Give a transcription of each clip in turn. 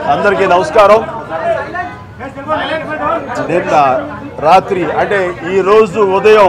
అందరికీ నమస్కారం. నిన్న రాత్రి అంటే ఈరోజు ఉదయం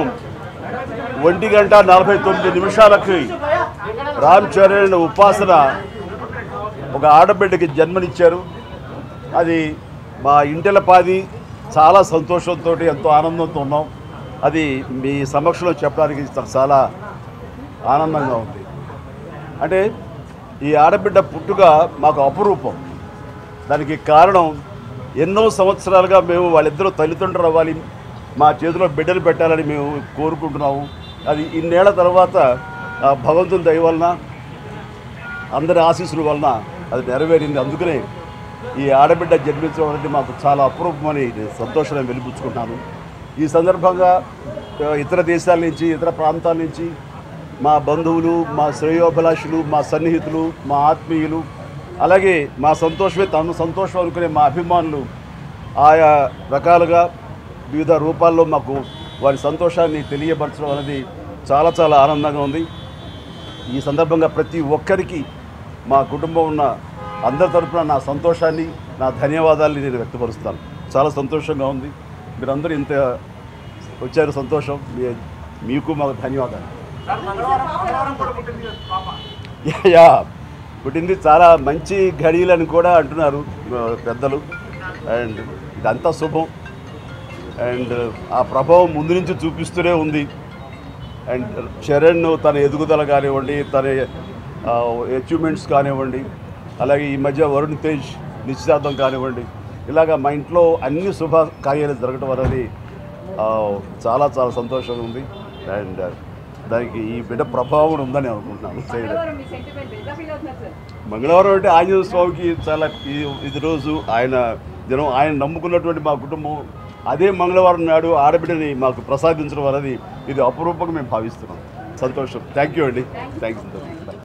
1:49 రామ్ చరణ్ ఉపాసన ఒక ఆడబిడ్డకి జన్మనిచ్చారు. అది మా ఇంటిలపాది. చాలా సంతోషంతో ఎంతో ఆనందంతో ఉన్నాం. అది మీ సమక్షంలో చెప్పడానికి చాలా ఆనందంగా ఉంది. అంటే ఈ ఆడబిడ్డ పుట్టుక మాకు అపురూపం. దానికి కారణం ఎన్నో సంవత్సరాలుగా మేము వాళ్ళిద్దరూ తల్లిదండ్రులు అవ్వాలి, మా చేతిలో బిడ్డలు పెట్టాలని మేము కోరుకుంటున్నాము. అది ఇన్నేళ్ల తర్వాత భగవంతుని దయ వలన అందరి ఆశీస్సుల వలన అది నెరవేరింది. అందుకనే ఈ ఆడబిడ్డ జన్మించడం అనేది మాకు చాలా అపురూపమని నేను సంతోషంగా వెలిపుచ్చుకుంటున్నాను. ఈ సందర్భంగా ఇతర దేశాల నుంచి, ఇతర ప్రాంతాల నుంచి మా బంధువులు, మా శ్రేయోభిలాషులు, మా సన్నిహితులు, మా ఆత్మీయులు, అలాగే మా సంతోషమే తను సంతోషం అనుకునే మా అభిమానులు ఆయా రకాలుగా వివిధ రూపాల్లో మాకు వారి సంతోషాన్ని తెలియపరచడం అనేది చాలా చాలా ఆనందంగా ఉంది. ఈ సందర్భంగా ప్రతి ఒక్కరికి మా కుటుంబం ఉన్న అందరి తరపున నా సంతోషాన్ని, నా ధన్యవాదాలని నేను వ్యక్తపరుస్తాను. చాలా సంతోషంగా ఉంది. మీరందరూ ఇంత వచ్చారు, సంతోషం. మీకు మాకు ధన్యవాదాలు. యా పుట్టింది చాలా మంచి ఘడియలని కూడా అంటున్నారు పెద్దలు. అండ్ ఇదంతా శుభం. అండ్ ఆ ప్రభావం ముందు నుంచి చూపిస్తూనే ఉంది. అండ్ చరణ్ తన ఎదుగుదల కానివ్వండి, తన అచీవ్మెంట్స్ కానివ్వండి, అలాగే ఈ మధ్య వరుణ్ తేజ్ నిశ్చితార్థం కానివ్వండి, ఇలాగా మా ఇంట్లో అన్ని శుభ కార్యాలు జరగడం అనేది చాలా చాలా సంతోషంగా ఉంది. అండ్ దానికి ఈ బిడ్డ ప్రభావం ఉందని అనుకుంటున్నాను. మంగళవారం అంటే ఆంజనేయ స్వామికి చాలా ఇది రోజు ఆయన దినం. ఆయన నమ్ముకున్నటువంటి మా కుటుంబం అదే మంగళవారం నాడు ఆడబిడ్డని మాకు ప్రసాదించడం అనేది ఇది అపురూపంగా మేము భావిస్తున్నాం. సంతోషం. థ్యాంక్ యూ అండి. Thank you.